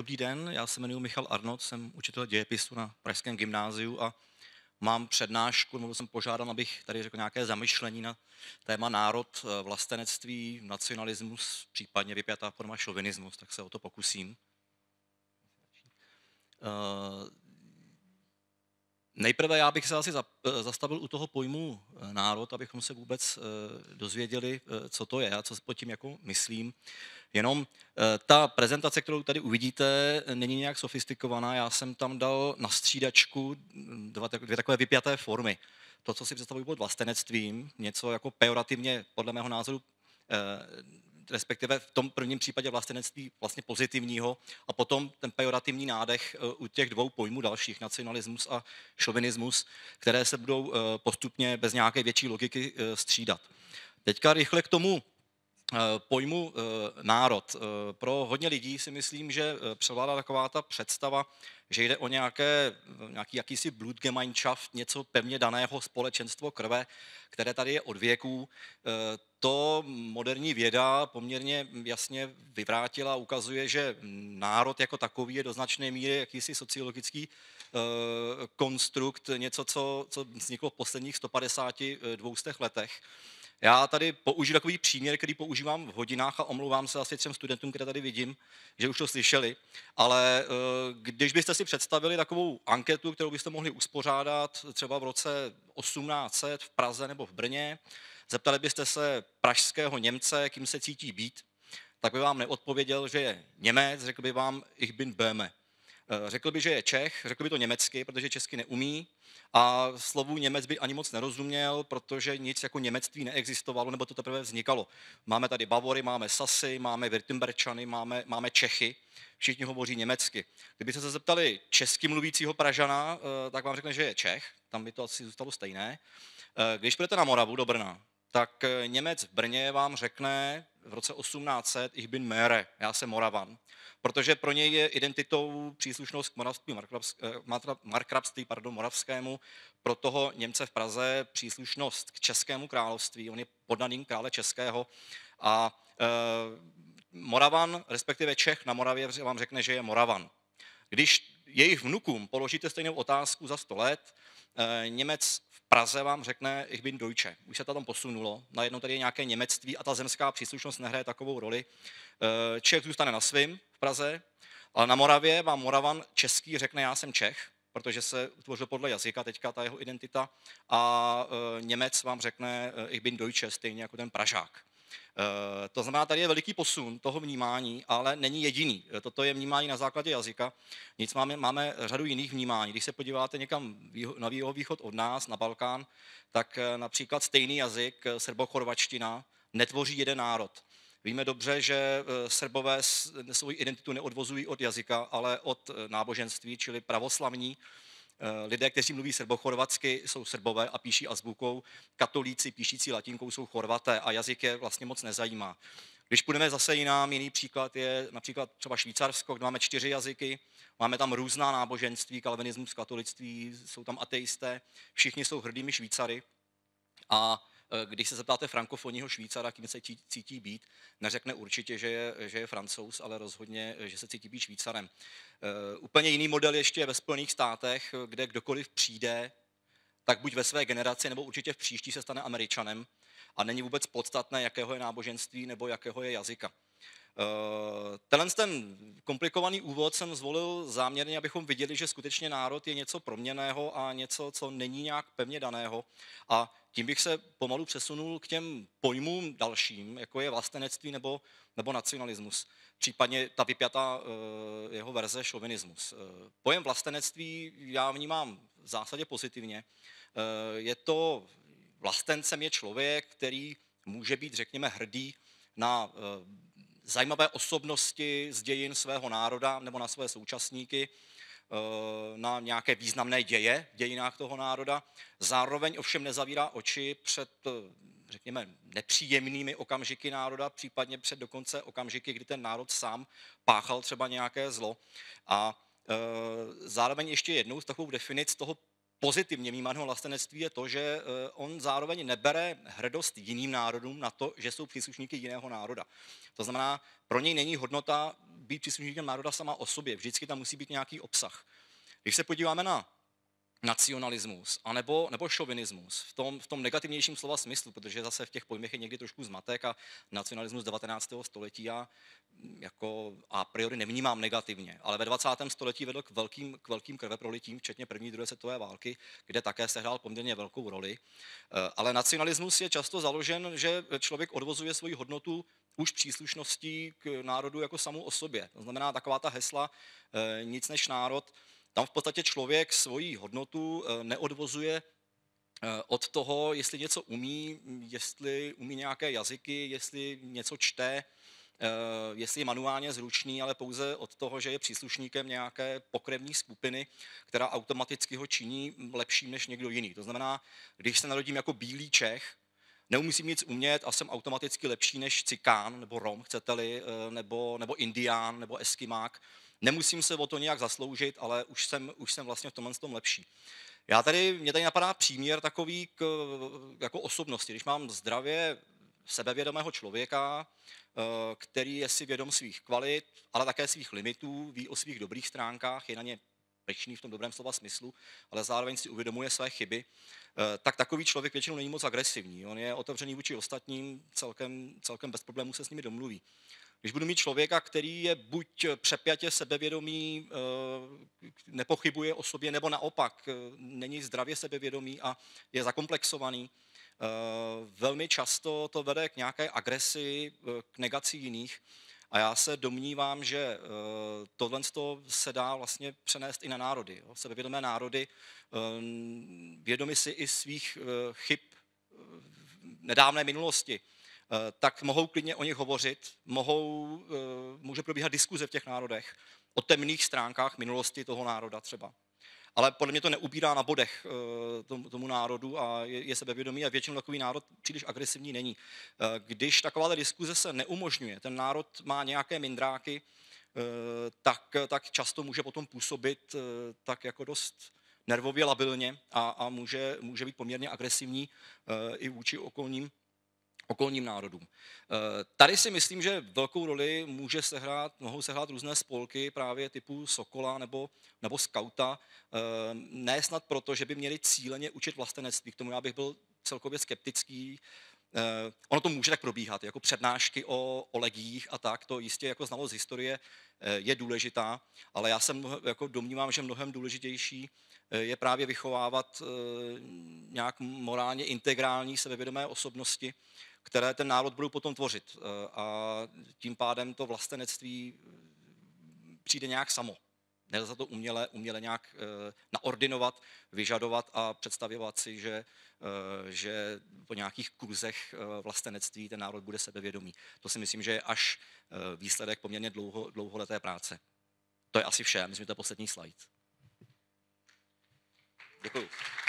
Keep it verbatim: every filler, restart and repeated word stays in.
Dobrý den, já se jmenuji Michal Arnold, jsem učitel dějepisu na Pražském gymnáziu a mám přednášku, nebo jsem požádal, abych tady řekl nějaké zamyšlení na téma národ, vlastenectví, nacionalismus, případně vypjatá forma šovinismus, tak se o to pokusím. Nejprve já bych se asi zastavil u toho pojmu národ, abychom se vůbec dozvěděli, co to je a co pod tím jako myslím. Jenom ta prezentace, kterou tady uvidíte, není nějak sofistikovaná. Já jsem tam dal na střídačku dva, dvě takové vypjaté formy. To, co si představuji pod vlastenectvím, něco jako pejorativně, podle mého názoru, respektive v tom prvním případě vlastenectví vlastně pozitivního a potom ten pejorativní nádech u těch dvou pojmů dalších, nacionalismus a šovinismus, které se budou postupně bez nějaké větší logiky střídat. Teďka rychle k tomu pojmu národ. Pro hodně lidí si myslím, že převládá taková ta představa, že jde o nějaké, nějaký jakýsi Blutgemeinschaft, něco pevně daného společenstvo krve, které tady je od věků. To moderní věda poměrně jasně vyvrátila, ukazuje, že národ jako takový je do značné míry jakýsi sociologický konstrukt, něco, co, co vzniklo v posledních sto padesáti dvou stech letech. Já tady použiju takový příměr, který používám v hodinách a omlouvám se asi třem studentům, které tady vidím, že už to slyšeli, ale když byste si představili takovou anketu, kterou byste mohli uspořádat třeba v roce osmnáct set v Praze nebo v Brně, zeptali byste se pražského Němce, kým se cítí být, tak by vám neodpověděl, že je Němec, řekl by vám ich bin Böhme. Řekl by, že je Čech, řekl by to německy, protože česky neumí a slovu Němec by ani moc nerozuměl, protože nic jako němectví neexistovalo, nebo to teprve vznikalo. Máme tady Bavory, máme Sasy, máme Württemberčany, máme, máme Čechy, všichni hovoří německy. Kdybyste se zeptali česky mluvícího Pražana, tak vám řekne, že je Čech, tam by to asi zůstalo stejné. Když půjdete na Moravu do Brna, tak Němec v Brně vám řekne v roce osmnáct set ich bin Möhre, já jsem Moravan, protože pro něj je identitou příslušnost k moravství, markrabství, pardon, moravskému, pro toho Němce v Praze příslušnost k Českému království, on je poddaným krále českého a e, Moravan, respektive Čech na Moravě vám řekne, že je Moravan. Když jejich vnukům položíte stejnou otázku za sto let, e, Němec v Praze vám řekne ich bin Deutsche. Už se to tam posunulo, najednou tady je nějaké němectví a ta zemská příslušnost nehraje takovou roli. E, Čech zůstane na svým v Praze, ale na Moravě vám Moravan český řekne já jsem Čech, protože se utvořil podle jazyka teďka ta jeho identita a e, Němec vám řekne ich bin Deutsche, stejně jako ten Pražák. E, to znamená, tady je veliký posun toho vnímání, ale není jediný. Toto je vnímání na základě jazyka. Nic máme, máme řadu jiných vnímání. Když se podíváte někam na východ od nás, na Balkán, tak například stejný jazyk, srbochorvačtina, netvoří jeden národ. Víme dobře, že Srbové svou identitu neodvozují od jazyka, ale od náboženství, čili pravoslavní. Lidé, kteří mluví srbochorvatsky, jsou Srbové a píší azbukou. Katolíci píšící latinkou jsou Chorvaté a jazyk je vlastně moc nezajímá. Když půjdeme zase jinam, jiný příklad je například třeba Švýcarsko, kde máme čtyři jazyky, máme tam různá náboženství, kalvinismus, katolictví, jsou tam ateisté, všichni jsou hrdými Švýcary a když se zeptáte frankofonního Švýcara, kým se cítí být, neřekne určitě, že je, že je Francouz, ale rozhodně, že se cítí být Švýcarem. Uh, úplně jiný model ještě je ve Spojených státech, kde kdokoliv přijde, tak buď ve své generaci, nebo určitě v příští se stane Američanem a není vůbec podstatné, jakého je náboženství nebo jakého je jazyka. Uh, tenhle ten komplikovaný úvod jsem zvolil záměrně, abychom viděli, že skutečně národ je něco proměnného a něco, co není nějak pevně daného. A tím bych se pomalu přesunul k těm pojmům dalším, jako je vlastenectví nebo, nebo nacionalismus, případně ta vypjatá uh, jeho verze šovinismus. Uh, pojem vlastenectví já vnímám v zásadě pozitivně. Uh, je to, vlastencem je člověk, který může být, řekněme, hrdý na uh, zajímavé osobnosti z dějin svého národa nebo na své současníky, na nějaké významné děje v dějinách toho národa. Zároveň ovšem nezavírá oči před, řekněme, nepříjemnými okamžiky národa, případně před dokonce okamžiky, kdy ten národ sám páchal třeba nějaké zlo. A zároveň ještě jednou z takovou definic toho pozitivně vnímaného vlastenectví je to, že on zároveň nebere hrdost jiným národům na to, že jsou příslušníky jiného národa. To znamená, pro něj není hodnota být příslušníkem národa sama o sobě. Vždycky tam musí být nějaký obsah. Když se podíváme na nacionalismus anebo, nebo šovinismus v tom, v tom negativnějším slova smyslu, protože zase v těch pojmech je někdy trošku zmatek a nacionalismus devatenáctého století já jako a priori nevnímám negativně, ale ve dvacátém století vedl k velkým, k velkým krveprolitím, včetně první druhé světové války, kde také sehrál poměrně velkou roli. Ale nacionalismus je často založen, že člověk odvozuje svoji hodnotu už příslušností k národu jako samu o sobě. To znamená taková ta hesla nic než národ. Tam v podstatě člověk svoji hodnotu neodvozuje od toho, jestli něco umí, jestli umí nějaké jazyky, jestli něco čte, jestli je manuálně zručný, ale pouze od toho, že je příslušníkem nějaké pokrevní skupiny, která automaticky ho činí lepším než někdo jiný. To znamená, když se narodím jako bílý Čech, nemusím nic umět a jsem automaticky lepší než Cikán nebo Rom, chcete-li, nebo, nebo Indián nebo Eskimák. Nemusím se o to nějak zasloužit, ale už jsem, už jsem vlastně v tomhle tom lepší. Já tady, mě tady napadá příměr takový k, jako osobnosti. Když mám zdravě sebevědomého člověka, který je si vědom svých kvalit, ale také svých limitů, ví o svých dobrých stránkách, je na ně pyšný v tom dobrém slova smyslu, ale zároveň si uvědomuje své chyby, tak takový člověk většinou není moc agresivní. On je otevřený vůči ostatním, celkem, celkem bez problémů se s nimi domluví. Když budu mít člověka, který je buď přepjatě sebevědomý, nepochybuje o sobě, nebo naopak není zdravě sebevědomý a je zakomplexovaný, velmi často to vede k nějaké agresi, k negaci jiných. A já se domnívám, že tohle se dá vlastně přenést i na národy. Sebevědomé národy, vědomi si i svých chyb nedávné minulosti, tak mohou klidně o nich hovořit, mohou, může probíhat diskuze v těch národech o temných stránkách minulosti toho národa třeba. Ale podle mě to neubírá na bodech tomu, tomu národu a je, je sebevědomý a většinou takový národ příliš agresivní není. Když taková diskuze se neumožňuje, ten národ má nějaké mindráky, tak, tak často může potom působit tak jako dost nervově labilně a, a může, může být poměrně agresivní i vůči okolním okolním národům. Tady si myslím, že velkou roli může sehrát, mohou sehrát různé spolky právě typu Sokola nebo, nebo Skauta. Ne snad proto, že by měli cíleně učit vlastenectví, k tomu já bych byl celkově skeptický. Ono to může tak probíhat, jako přednášky o, o legiích a tak, to jistě jako znalost historie je důležitá, ale já se jako domnívám, že mnohem důležitější je právě vychovávat nějak morálně integrální sebevědomé osobnosti, které ten národ budou potom tvořit. A tím pádem to vlastenectví přijde nějak samo. Nelze to uměle, uměle nějak naordinovat, vyžadovat a představovat si, že, že po nějakých kurzech vlastenectví ten národ bude sebevědomý. To si myslím, že je až výsledek poměrně dlouho, dlouholeté práce. To je asi vše, myslím, že to je poslední slide. Děkuju.